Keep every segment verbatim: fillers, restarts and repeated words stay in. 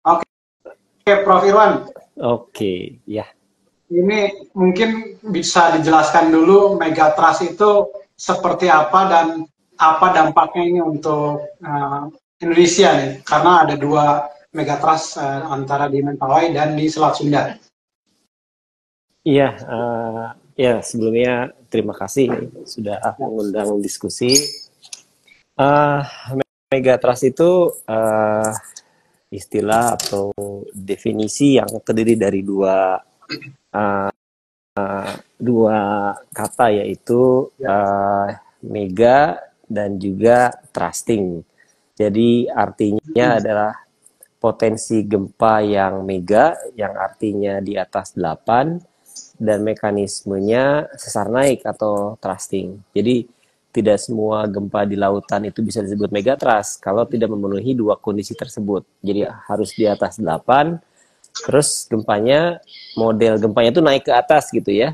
Oke, Oke, Prof Irwan. Oke, ya. Ini mungkin bisa dijelaskan dulu megatrust itu seperti apa dan apa dampaknya ini untuk uh, Indonesia nih, karena ada dua megatrust uh, antara di Mentawai dan di Selat Sunda. Iya, uh, ya sebelumnya terima kasih sudah mengundang diskusi. Uh, megatrust itu uh, istilah atau definisi yang terdiri dari dua uh, uh, dua kata, yaitu uh, mega dan juga trusting. Jadi artinya hmm. adalah potensi gempa yang mega, yang artinya di atas delapan, dan mekanismenya sesar naik atau thrusting. Jadi tidak semua gempa di lautan itu bisa disebut megatrust kalau tidak memenuhi dua kondisi tersebut. Jadi harus di atas delapan, terus gempanya, model gempanya itu naik ke atas gitu ya.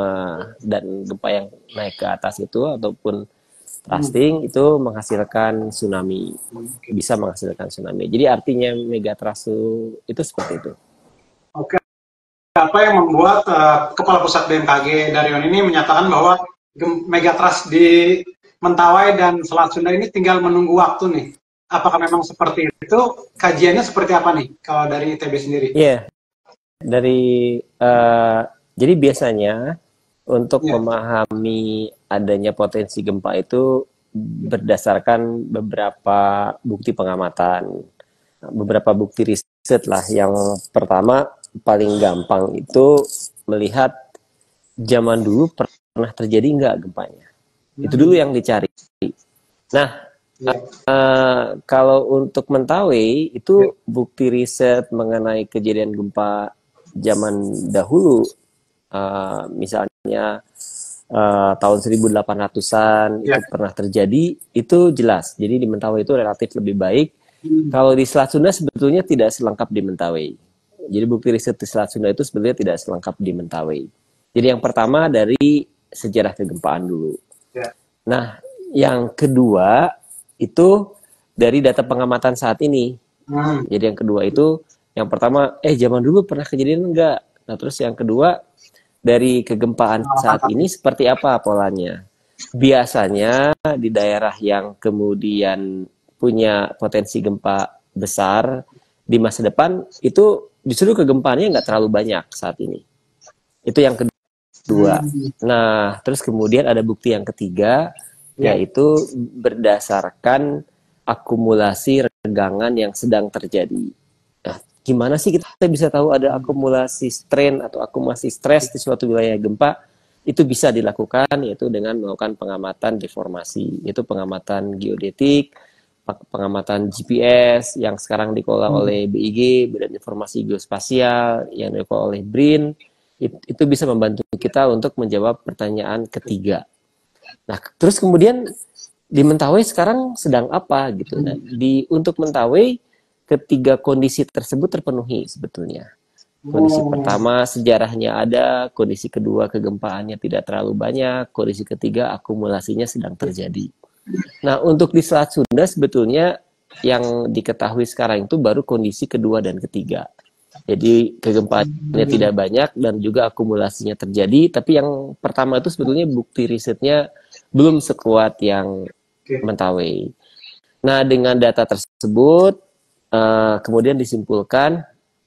Dan gempa yang naik ke atas itu ataupun thrusting itu menghasilkan tsunami, bisa menghasilkan tsunami. Jadi artinya megatrust itu seperti itu. Oke. Apa yang membuat uh, Kepala Pusat B M K G Daryon ini menyatakan bahwa megatrust di Mentawai dan Selat Sunda ini tinggal menunggu waktu nih? Apakah memang seperti itu? Kajiannya seperti apa nih kalau dari I T B sendiri? Iya, yeah. dari uh, jadi biasanya untuk yeah. memahami adanya potensi gempa itu berdasarkan beberapa bukti pengamatan, beberapa bukti riset lah. Yang pertama paling gampang itu melihat zaman dulu pernah terjadi nggak gempanya. Itu dulu yang dicari. Nah, yeah. uh, kalau untuk Mentawai itu yeah. bukti riset mengenai kejadian gempa zaman dahulu, uh, misalnya uh, tahun seribu delapan ratusan yeah. itu pernah terjadi, itu jelas. Jadi di Mentawai itu relatif lebih baik. Hmm. Kalau di Selat Sunda sebetulnya tidak selengkap di Mentawai. Jadi bukti riset di Selat Sunda itu sebenarnya tidak selengkap di Mentawai. Jadi yang pertama dari sejarah kegempaan dulu. Yeah. Nah, yang kedua itu dari data pengamatan saat ini. Hmm. Jadi yang kedua itu, yang pertama, eh zaman dulu pernah kejadian enggak? Nah terus yang kedua, dari kegempaan saat ini seperti apa polanya? Biasanya di daerah yang kemudian punya potensi gempa besar di masa depan itu justru kegempaannya nggak terlalu banyak saat ini. Itu yang kedua. Nah, terus kemudian ada bukti yang ketiga, yaitu berdasarkan akumulasi regangan yang sedang terjadi. Nah, gimana sih kita bisa tahu ada akumulasi strain atau akumulasi stres di suatu wilayah gempa? Itu bisa dilakukan yaitu dengan melakukan pengamatan deformasi, yaitu pengamatan geodetik, pengamatan G P S yang sekarang dikelola hmm. oleh B I G, Badan Informasi Geospasial, yang dikelola oleh B R I N. Itu bisa membantu kita untuk menjawab pertanyaan ketiga. Nah, terus kemudian di Mentawai sekarang sedang apa gitu? Nah, di untuk Mentawai ketiga kondisi tersebut terpenuhi sebetulnya. Kondisi pertama sejarahnya ada, kondisi kedua kegempaannya tidak terlalu banyak, kondisi ketiga akumulasinya sedang terjadi. Nah, untuk di Selat Sunda sebetulnya yang diketahui sekarang itu baru kondisi kedua dan ketiga. Jadi kegempaannya hmm. tidak banyak dan juga akumulasinya terjadi, tapi yang pertama itu sebetulnya bukti risetnya belum sekuat yang okay. Mentawai. Nah, dengan data tersebut uh, kemudian disimpulkan,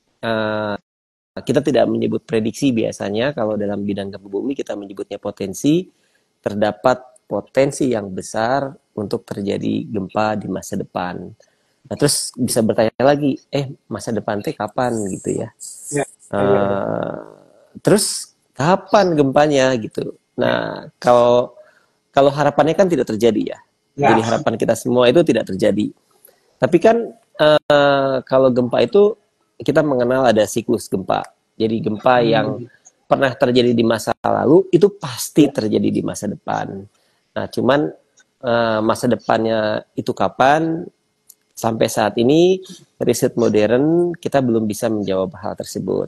uh, kita tidak menyebut prediksi biasanya, kalau dalam bidang gempa bumi kita menyebutnya potensi, terdapat potensi yang besar untuk terjadi gempa di masa depan. Nah, terus bisa bertanya lagi, eh masa depan teh kapan gitu ya? ya, ya, ya. Uh, terus kapan gempanya gitu? Nah, kalau kalau harapannya kan tidak terjadi ya. ya. Jadi harapan kita semua itu tidak terjadi. Tapi kan uh, kalau gempa itu kita mengenal ada siklus gempa. Jadi gempa hmm. yang pernah terjadi di masa lalu itu pasti terjadi di masa depan. Nah, cuman uh, masa depannya itu kapan? Sampai saat ini, riset modern kita belum bisa menjawab hal tersebut.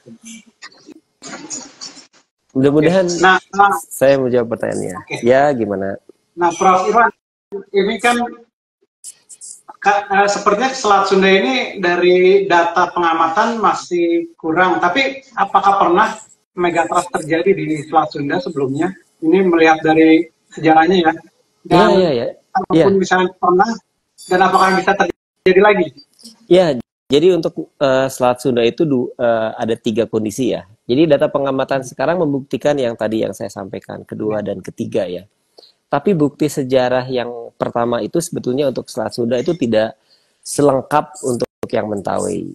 Mudah-mudahan nah, nah, saya menjawab pertanyaannya. Okay. Ya, gimana? Nah, Prof Irwan, ini kan Kak, eh, sepertinya Selat Sunda ini dari data pengamatan masih kurang. Tapi apakah pernah megatrust terjadi di Selat Sunda sebelumnya? Ini melihat dari sejarahnya ya. Iya, iya, Dan iya. Iya, kalaupun misalnya pernah, dan apakah bisa terjadi lagi? iya. Jadi untuk eh, Selat Sunda itu du- eh, ada tiga kondisi ya. Jadi data pengamatan sekarang membuktikan yang tadi yang saya sampaikan, kedua dan ketiga ya. Tapi bukti sejarah yang pertama itu sebetulnya untuk Selat Sunda itu tidak selengkap untuk yang Mentawai.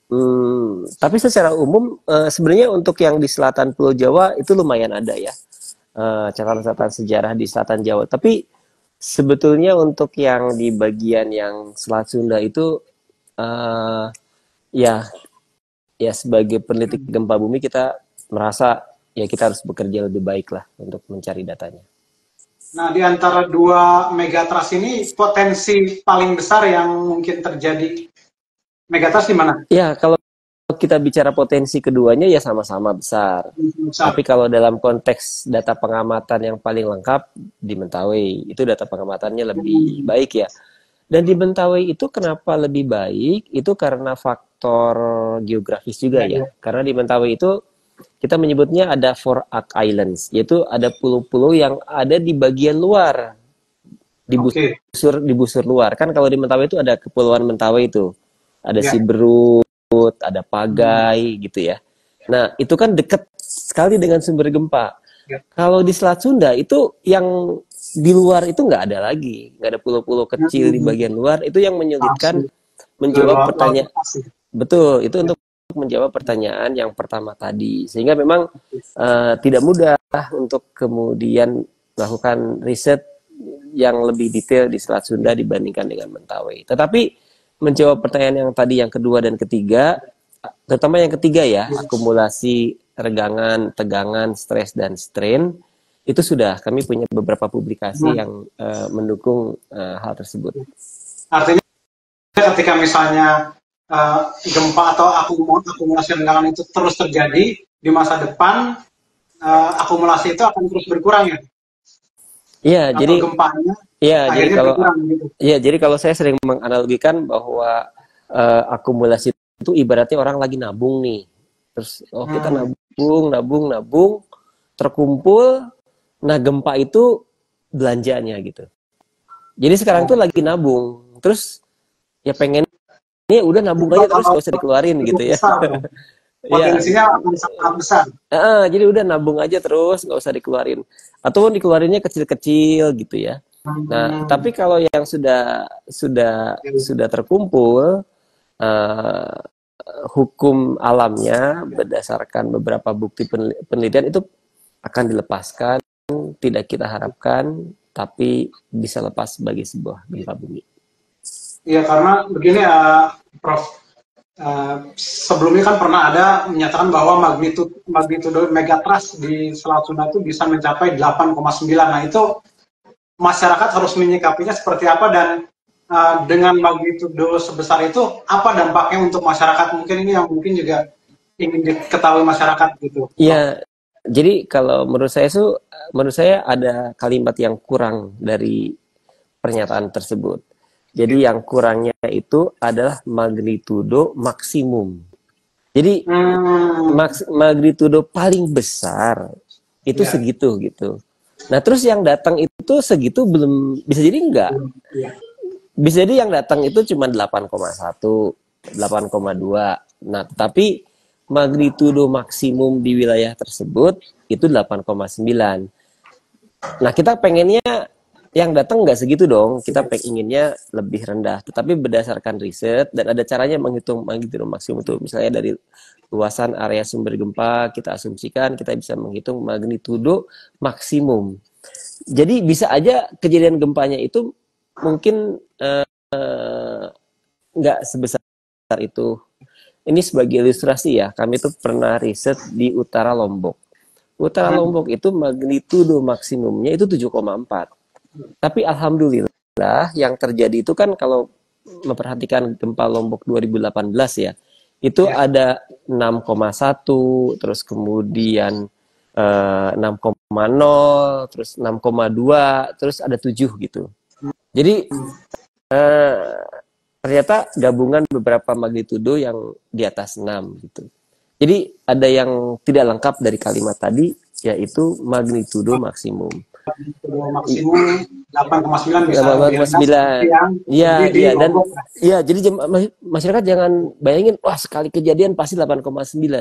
Hmm, tapi secara umum eh, sebenarnya untuk yang di selatan Pulau Jawa itu lumayan ada ya, eh, catatan-catatan sejarah di selatan Jawa. Tapi sebetulnya untuk yang di bagian yang Selat Sunda itu eh, ya ya sebagai peneliti gempa bumi kita merasa ya kita harus bekerja lebih baik lah untuk mencari datanya. Nah, di antara dua megatrust ini, potensi paling besar yang mungkin terjadi megatrust di mana? Ya, kalau kita bicara potensi keduanya ya sama-sama besar. Besar. Tapi kalau dalam konteks data pengamatan yang paling lengkap di Mentawai, itu data pengamatannya lebih baik ya. Dan di Mentawai itu kenapa lebih baik? Itu karena faktor geografis juga ya. Karena di Mentawai itu kita menyebutnya ada four arc islands, yaitu ada pulau-pulau yang ada di bagian luar, di Oke. busur di busur luar. Kan kalau di Mentawai itu ada Kepulauan Mentawai itu, ada Ya. Siberut, ada Pagai gitu ya. Nah, itu kan dekat sekali dengan sumber gempa. Ya. Kalau di Selat Sunda itu yang di luar itu nggak ada lagi, nggak ada pulau-pulau kecil di bagian luar. Itu yang menyulitkan menjawab pertanyaan. Betul, itu untuk menjawab pertanyaan yang pertama tadi. Sehingga memang uh, tidak mudah untuk kemudian melakukan riset yang lebih detail di Selat Sunda dibandingkan dengan Mentawai. Tetapi menjawab pertanyaan yang tadi yang kedua dan ketiga, terutama yang ketiga ya, akumulasi regangan, tegangan, stres dan strain, itu sudah kami punya beberapa publikasi hmm. yang uh, mendukung uh, hal tersebut. Artinya ketika misalnya uh, gempa atau akumulasi regangan itu terus terjadi di masa depan, uh, akumulasi itu akan terus berkurang ya? Iya, jadi gempanya Iya, jadi kalau gitu. Iya, jadi kalau saya sering menganalogikan bahwa uh, akumulasi itu ibaratnya orang lagi nabung nih. Terus oh kita hmm. nabung, nabung, nabung, terkumpul, nah gempa itu belanjanya gitu. Jadi sekarang oh. tuh lagi nabung. Terus ya pengen ini udah nabung aja terus gak usah dikeluarin gitu ya. Potensinya akan sangat besar. Uh, jadi udah nabung aja terus gak usah dikeluarin. Atau dikeluarinnya kecil-kecil gitu ya. Nah, hmm. tapi kalau yang sudah sudah hmm. sudah terkumpul uh, hukum alamnya berdasarkan beberapa bukti penelitian itu akan dilepaskan, tidak kita harapkan, tapi bisa lepas sebagai sebuah gempa bumi. Iya, karena begini ya, Prof. Uh, sebelumnya kan pernah ada menyatakan bahwa magnitudo magnitudo megatrust di Selat Sunda itu bisa mencapai delapan koma sembilan. Nah, itu masyarakat harus menyikapinya seperti apa, dan uh, dengan magnitudo sebesar itu apa dampaknya untuk masyarakat? Mungkin ini yang mungkin juga ingin diketahui masyarakat gitu. Iya, jadi kalau menurut saya itu menurut saya ada kalimat yang kurang dari pernyataan tersebut. Jadi yang kurangnya itu adalah magnitudo maksimum. Jadi hmm. maks magnitudo paling besar itu ya. segitu gitu. Nah terus yang datang itu segitu belum, bisa jadi enggak. Bisa jadi yang datang itu cuma delapan koma satu, delapan koma dua. Nah tapi magnitudo maksimum di wilayah tersebut itu delapan koma sembilan. Nah kita pengennya yang datang nggak segitu dong, kita pengennya lebih rendah. Tetapi berdasarkan riset dan ada caranya menghitung magnitudo maksimum itu. Misalnya dari luasan area sumber gempa, kita asumsikan kita bisa menghitung magnitudo maksimum. Jadi bisa aja kejadian gempanya itu mungkin nggak uh, sebesar itu. Ini sebagai ilustrasi ya, kami tuh pernah riset di utara Lombok. Utara Lombok itu magnitudo maksimumnya itu tujuh koma empat. Tapi alhamdulillah yang terjadi itu kan kalau memperhatikan gempa Lombok dua ribu delapan belas ya, itu ya. Ada enam koma satu, terus kemudian uh, enam koma nol, terus enam koma dua, terus ada tujuh gitu. Jadi uh, ternyata gabungan beberapa magnitudo yang di atas enam gitu. Jadi ada yang tidak lengkap dari kalimat tadi, yaitu magnitudo maksimum. Maksimum delapan koma sembilan bisa delapan lebih koma rendah sembilan. seperti yang Iya, di, di iya dan Lombok. iya, jadi masyarakat jangan bayangin wah sekali kejadian pasti delapan koma sembilan.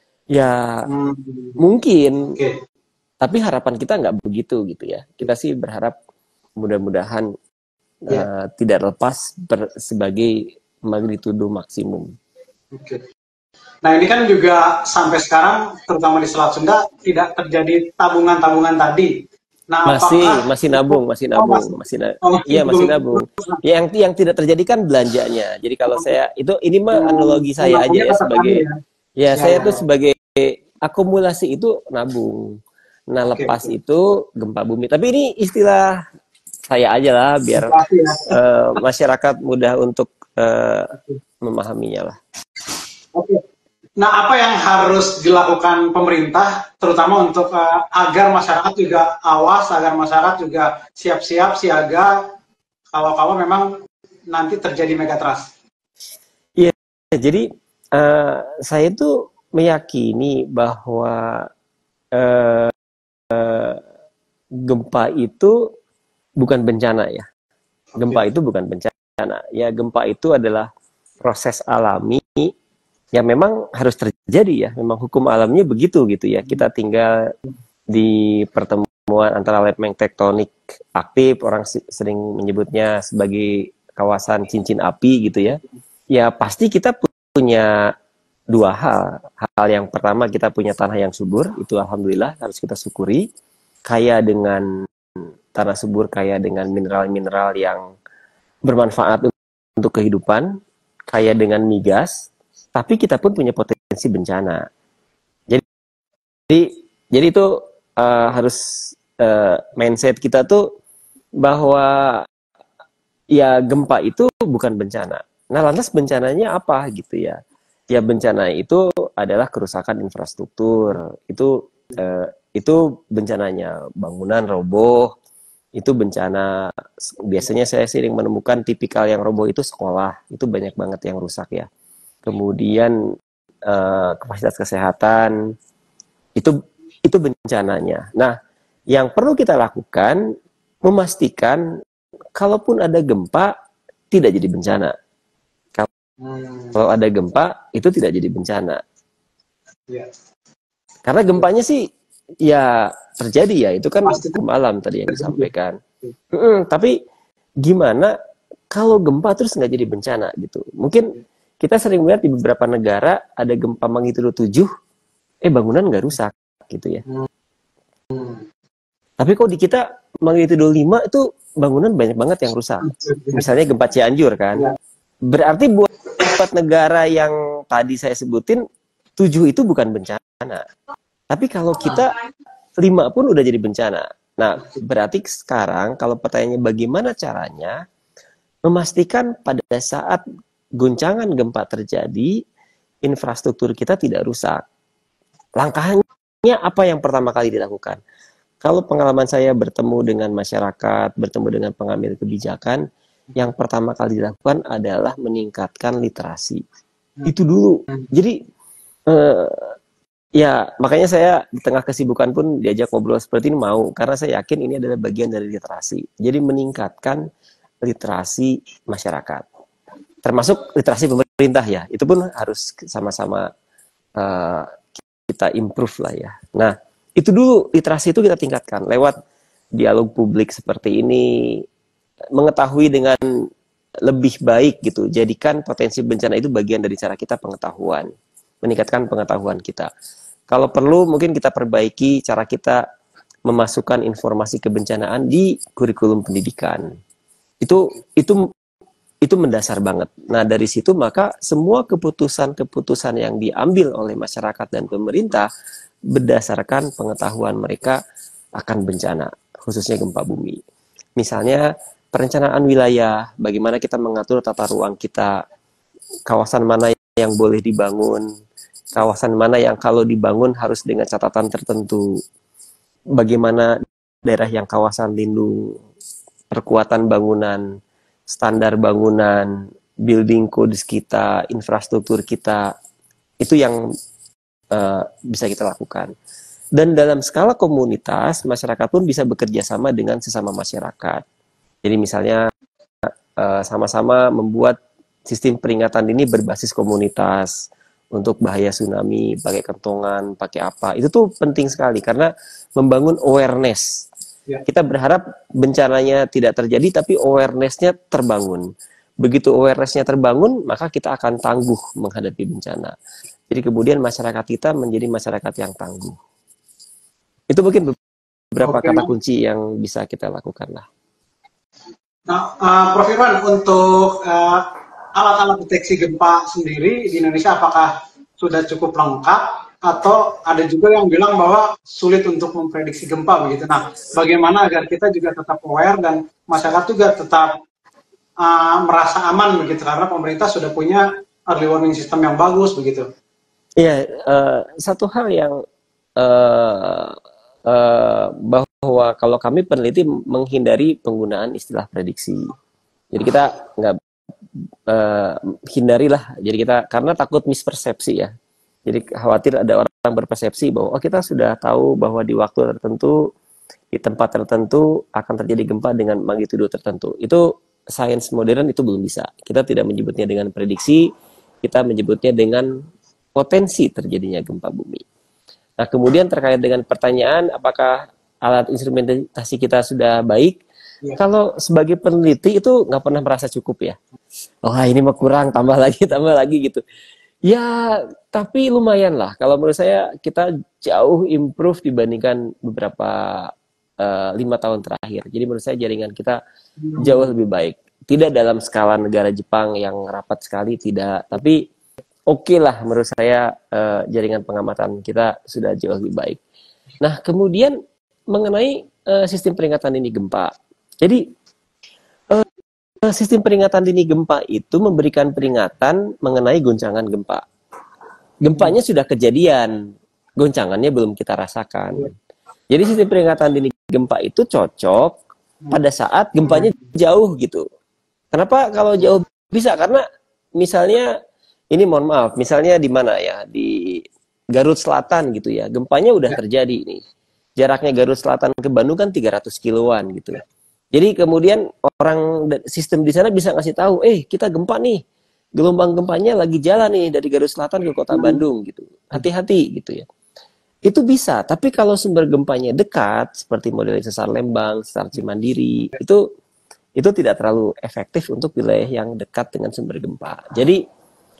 Ya, Hmm. mungkin. Okay. Tapi harapan kita nggak begitu gitu ya. Kita sih berharap mudah-mudahan yeah. uh, tidak lepas ber, sebagai magnitudo maksimum. Oke. Okay. Nah ini kan juga sampai sekarang, terutama di Selat Sunda, tidak terjadi tabungan-tabungan tadi. Nah, masih apakah masih nabung, masih nabung, oh, masih, masih na oh, iya masih nabung. Yang yang tidak terjadi kan belanjanya. Jadi kalau saya itu ini mah analogi hmm, saya aja ya sebagai ya, ya, ya saya ya, tuh ya. sebagai akumulasi itu nabung. Nah lepas okay. itu gempa bumi. Tapi ini istilah saya aja lah biar ya. uh, masyarakat mudah untuk uh, memahaminya lah. Oke. Okay. Nah, apa yang harus dilakukan pemerintah, terutama untuk uh, agar masyarakat juga awas, agar masyarakat juga siap-siap, siaga, kalau-kalau memang nanti terjadi megatrust? Iya, jadi uh, saya tuh meyakini bahwa uh, uh, gempa itu bukan bencana ya. Gempa okay. itu bukan bencana. Ya, gempa itu adalah proses alami yang memang harus terjadi ya, memang hukum alamnya begitu gitu ya. Kita tinggal di pertemuan antara lempeng tektonik aktif, orang sering menyebutnya sebagai kawasan cincin api gitu ya. Ya pasti kita punya dua hal. Hal yang pertama kita punya tanah yang subur, itu alhamdulillah harus kita syukuri. Kaya dengan tanah subur, kaya dengan mineral-mineral yang bermanfaat untuk kehidupan, kaya dengan migas. Tapi kita pun punya potensi bencana. Jadi, jadi, jadi itu uh, harus uh, mindset kita tuh bahwa ya gempa itu bukan bencana. Nah, lantas bencananya apa gitu ya? Ya bencana itu adalah kerusakan infrastruktur. Itu uh, itu bencananya bangunan roboh. Itu bencana. Biasanya saya sering menemukan tipikal yang roboh itu sekolah. Itu banyak banget yang rusak ya. Kemudian uh, kapasitas kesehatan itu itu bencananya. Nah, yang perlu kita lakukan memastikan kalaupun ada gempa tidak jadi bencana. Kalau, hmm. kalau ada gempa itu tidak jadi bencana. Yeah. Karena gempanya sih ya terjadi ya, itu kan hukum alam tadi yang disampaikan. Mm-mm, tapi gimana kalau gempa terus nggak jadi bencana gitu? Mungkin kita sering melihat di beberapa negara ada gempa magnitudo tujuh, eh bangunan nggak rusak gitu ya. Hmm. Tapi kok di kita magnitudo lima itu bangunan banyak banget yang rusak. Misalnya gempa Cianjur kan. Berarti buat, buat negara yang tadi saya sebutin, tujuh itu bukan bencana. Tapi kalau kita lima pun udah jadi bencana. Nah, berarti sekarang kalau pertanyaannya bagaimana caranya memastikan pada saat guncangan gempa terjadi, infrastruktur kita tidak rusak. Langkahnya apa yang pertama kali dilakukan? Kalau pengalaman saya bertemu dengan masyarakat, bertemu dengan pengambil kebijakan, yang pertama kali dilakukan adalah meningkatkan literasi. Itu dulu. Jadi, eh, ya makanya saya di tengah kesibukan pun diajak ngobrol seperti ini mau, karena saya yakin ini adalah bagian dari literasi. Jadi meningkatkan literasi masyarakat. Termasuk literasi pemerintah ya, itu pun harus sama-sama uh, kita improve lah ya. Nah, itu dulu literasi itu kita tingkatkan lewat dialog publik seperti ini, mengetahui dengan lebih baik gitu. Jadikan potensi bencana itu bagian dari cara kita pengetahuan, meningkatkan pengetahuan kita. Kalau perlu mungkin kita perbaiki cara kita memasukkan informasi kebencanaan di kurikulum pendidikan. Itu itu itu mendasar banget. Nah, dari situ maka semua keputusan-keputusan yang diambil oleh masyarakat dan pemerintah berdasarkan pengetahuan mereka akan bencana, khususnya gempa bumi. Misalnya, perencanaan wilayah, bagaimana kita mengatur tata ruang kita, kawasan mana yang boleh dibangun, kawasan mana yang kalau dibangun harus dengan catatan tertentu, bagaimana daerah yang kawasan lindung, perkuatan bangunan, standar bangunan, building codes kita, infrastruktur kita, itu yang uh, bisa kita lakukan. Dan dalam skala komunitas, masyarakat pun bisa bekerja sama dengan sesama masyarakat. Jadi misalnya uh, sama-sama membuat sistem peringatan dini berbasis komunitas untuk bahaya tsunami, pakai kentongan, pakai apa. Itu tuh penting sekali karena membangun awareness. Ya. Kita berharap bencananya tidak terjadi, tapi awareness-nya terbangun. Begitu awareness-nya terbangun, maka kita akan tangguh menghadapi bencana. Jadi kemudian masyarakat kita menjadi masyarakat yang tangguh. Itu mungkin beberapa Oke, kata kunci yang bisa kita lakukan lah. Nah, uh, Prof Irwan, untuk uh, alat-alat deteksi gempa sendiri di Indonesia apakah sudah cukup lengkap atau ada juga yang bilang bahwa sulit untuk memprediksi gempa begitu. Nah, bagaimana agar kita juga tetap aware dan masyarakat juga tetap uh, merasa aman begitu karena pemerintah sudah punya early warning system yang bagus begitu. Iya, uh, satu hal yang uh, Uh, bahwa kalau kami peneliti menghindari penggunaan istilah prediksi. Jadi kita nggak uh, hindarilah. Jadi kita karena takut mispersepsi ya. Jadi khawatir ada orang berpersepsi bahwa oh kita sudah tahu bahwa di waktu tertentu di tempat tertentu akan terjadi gempa dengan magnitudo tertentu. Itu sains modern itu belum bisa. Kita tidak menyebutnya dengan prediksi, kita menyebutnya dengan potensi terjadinya gempa bumi. Nah, kemudian terkait dengan pertanyaan apakah alat instrumentasi kita sudah baik, ya. Kalau sebagai peneliti itu nggak pernah merasa cukup ya. Oh ini mah kurang, tambah lagi, tambah lagi gitu. Ya, tapi lumayan lah. Kalau menurut saya kita jauh improve dibandingkan beberapa uh, lima tahun terakhir. Jadi menurut saya jaringan kita jauh lebih baik. Tidak dalam skala negara Jepang yang rapat sekali, tidak. Tapi oke okay lah menurut saya uh, jaringan pengamatan kita sudah jauh lebih baik. Nah kemudian mengenai uh, sistem peringatan dini gempa. Jadi uh, sistem peringatan dini gempa itu memberikan peringatan mengenai goncangan gempa. Gempanya sudah kejadian, goncangannya belum kita rasakan. Jadi sistem peringatan dini gempa itu cocok pada saat gempanya jauh gitu. Kenapa kalau jauh bisa? Karena misalnya ini mohon maaf, misalnya di mana ya, di Garut Selatan gitu ya, gempanya udah terjadi nih. Jaraknya Garut Selatan ke Bandung kan tiga ratus kiloan gitu. Jadi kemudian orang sistem di sana bisa ngasih tahu, eh kita gempa nih, gelombang gempanya lagi jalan nih dari Garut Selatan ke kota Bandung gitu. Hati-hati gitu ya. Itu bisa, tapi kalau sumber gempanya dekat, seperti model sesar Lembang, sesar Cimandiri, itu itu tidak terlalu efektif untuk wilayah yang dekat dengan sumber gempa. Jadi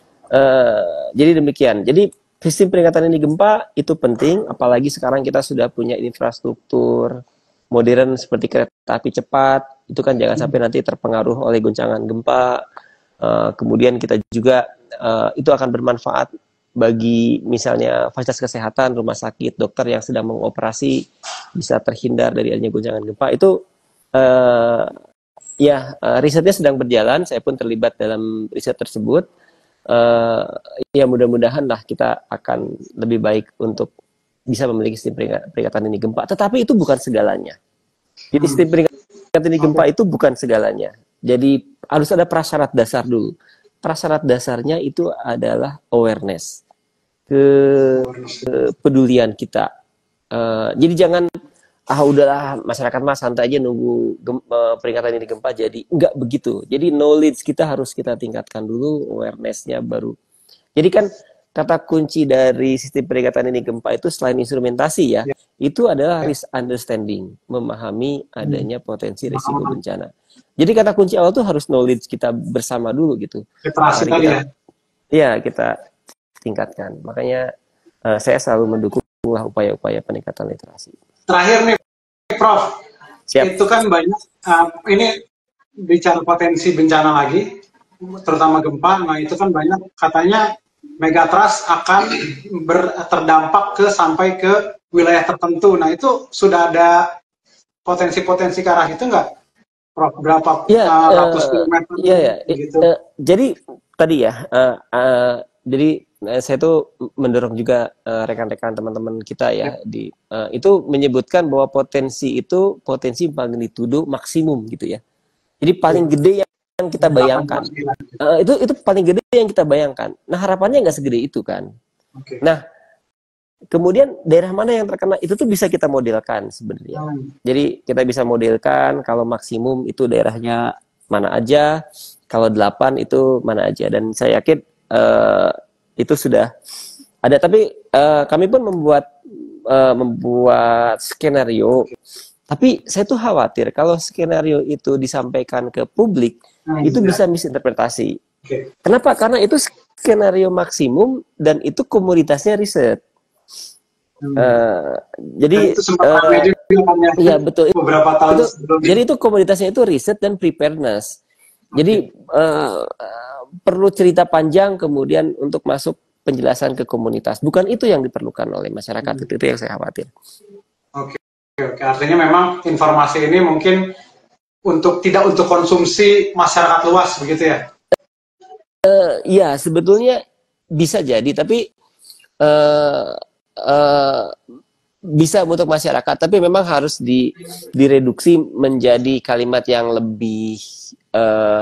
Uh, jadi demikian. Jadi sistem peringatan dini gempa itu penting, apalagi sekarang kita sudah punya infrastruktur modern seperti kereta api cepat. Itu kan jangan sampai nanti terpengaruh oleh goncangan gempa. Uh, kemudian kita juga uh, itu akan bermanfaat bagi misalnya fasilitas kesehatan, rumah sakit, dokter yang sedang mengoperasi bisa terhindar dari adanya goncangan gempa. Itu uh, ya uh, risetnya sedang berjalan. Saya pun terlibat dalam riset tersebut. Uh, ya mudah-mudahan lah kita akan lebih baik untuk bisa memiliki sistem peringatan dini gempa. Tetapi itu bukan segalanya. Jadi sistem peringatan dini gempa itu bukan segalanya. Jadi harus ada prasyarat dasar dulu. Prasyarat dasarnya itu adalah awareness, ke kepedulian kita. Uh, jadi jangan ah udahlah masyarakat mah santai aja nunggu gem, uh, peringatan dini gempa jadi. Enggak begitu. Jadi knowledge kita harus kita tingkatkan dulu, awareness-nya baru. Jadi kan kata kunci dari sistem peringatan dini gempa itu selain instrumentasi ya, ya. Itu adalah risk understanding, memahami adanya potensi risiko bencana. Jadi kata kunci awal tuh harus knowledge kita bersama dulu gitu. Literasi tadi ya. Iya, kita tingkatkan. Makanya uh, saya selalu mendukung lah upaya-upaya peningkatan literasi. Terakhir nih, Prof, Siap. Itu kan banyak, uh, ini bicara potensi bencana lagi, terutama gempa, nah itu kan banyak, katanya megatrust akan ber, terdampak ke sampai ke wilayah tertentu, nah itu sudah ada potensi-potensi ke arah itu nggak, Prof? Berapa ya, uh, ratus uh, kilometer? Iya, ya. Gitu. Uh, jadi tadi ya, uh, uh, jadi saya tuh mendorong juga uh, rekan-rekan teman-teman kita ya, ya. di uh, itu menyebutkan bahwa potensi itu potensi magnitudo maksimum gitu ya. Jadi paling gede yang kita bayangkan. Uh, itu itu paling gede yang kita bayangkan. Nah harapannya nggak segede itu kan. Okay. Nah kemudian daerah mana yang terkena itu tuh bisa kita modelkan sebenarnya. Hmm. Jadi kita bisa modelkan kalau maksimum itu daerahnya mana aja, kalau delapan itu mana aja. Dan saya yakin uh, itu sudah ada. Tapi uh, kami pun membuat uh, membuat skenario. Tapi saya tuh khawatir kalau skenario itu disampaikan ke publik, nah, itu bisa misinterpretasi. Okay. Kenapa? Karena itu skenario maksimum dan itu komoditasnya riset. Hmm. Uh, jadi, uh, iya betul. Beberapa tahun itu, jadi itu komoditasnya itu riset dan preparedness. Okay. Jadi uh, uh, perlu cerita panjang kemudian untuk masuk penjelasan ke komunitas. Bukan itu yang diperlukan oleh masyarakat. Hmm. Itu, itu yang saya khawatir. Oke. Okay. Oke, artinya memang informasi ini mungkin untuk tidak untuk konsumsi masyarakat luas begitu ya? Uh, ya sebetulnya bisa jadi, tapi uh, uh, bisa untuk masyarakat, tapi memang harus di, direduksi menjadi kalimat yang lebih uh,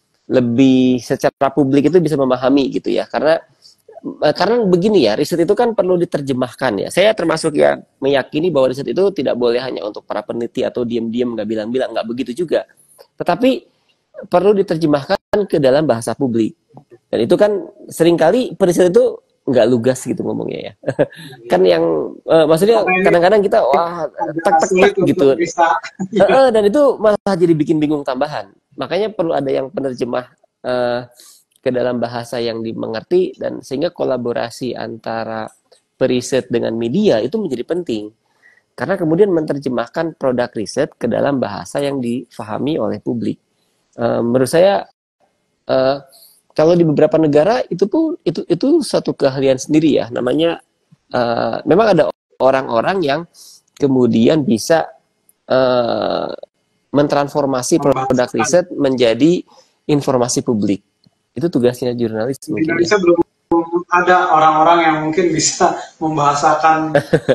lebih secara publik itu bisa memahami gitu ya, karena karena begini ya, riset itu kan perlu diterjemahkan ya. Saya termasuk yang meyakini bahwa riset itu tidak boleh hanya untuk para peneliti atau diam-diam nggak bilang-bilang, nggak begitu juga. Tetapi perlu diterjemahkan ke dalam bahasa publik. Dan itu kan seringkali periset itu nggak lugas gitu ngomongnya ya. Kan yang uh, maksudnya kadang-kadang kita wah tek-tek gitu. uh, dan itu malah jadi bikin bingung tambahan. Makanya perlu ada yang penerjemah uh, ke dalam bahasa yang dimengerti, dan sehingga kolaborasi antara periset dengan media itu menjadi penting. Karena kemudian menerjemahkan produk riset ke dalam bahasa yang difahami oleh publik. Uh, menurut saya uh, kalau di beberapa negara itu pun itu itu suatu keahlian sendiri ya. Namanya uh, memang ada orang-orang yang kemudian bisa uh, mentransformasi produk riset menjadi informasi publik. Itu tugasnya jurnalis. Di Indonesia ya. Belum ada orang-orang yang mungkin bisa membahasakan.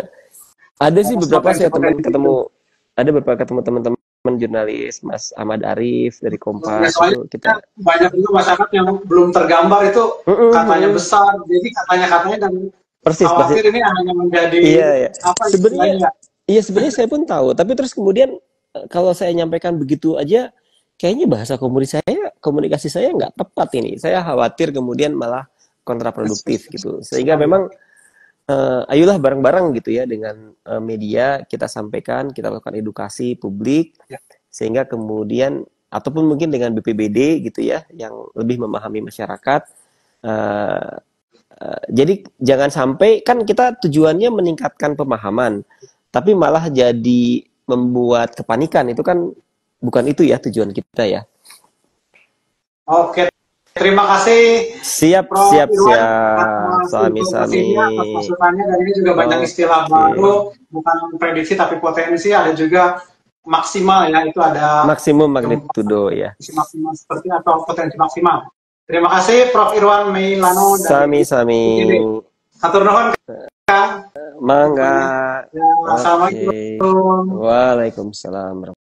Ada sih beberapa saya teman ketemu, ada beberapa ketemu teman-teman jurnalis, Mas Ahmad Arif dari Kompas. Ya, itu kita banyak juga masyarakat yang belum tergambar itu mm-mm. katanya besar, jadi katanya-katanya dan persis, khawatir persis. ini hanya menjadi iya, iya. apa sebenarnya? Iya sebenarnya saya pun tahu, tapi terus kemudian kalau saya nyampaikan begitu aja, kayaknya bahasa komunikasi saya, komunikasi saya nggak tepat ini. Saya khawatir kemudian malah kontraproduktif gitu. Sehingga memang uh, ayolah bareng-bareng gitu ya dengan uh, media kita sampaikan, kita lakukan edukasi publik, sehingga kemudian ataupun mungkin dengan B P B D gitu ya, yang lebih memahami masyarakat. Uh, uh, jadi jangan sampai kan kita tujuannya meningkatkan pemahaman, tapi malah jadi membuat kepanikan. Itu kan bukan itu ya tujuan kita ya. Oke, terima kasih. Siap, Prof siap, Irwan, siap. Sami-sami. Atas masukannya, dan ini juga banyak okay. istilah baru, bukan prediksi tapi potensi. Ada juga maksimal ya, itu ada maksimum magnitudo ya. Maksimal seperti atau potensi maksimal. Terima kasih Prof Irwan Meilano. Sami-sami. Hatur nuhun. Mangga. Ya, assalamualaikum. Okay. Waalaikumsalam.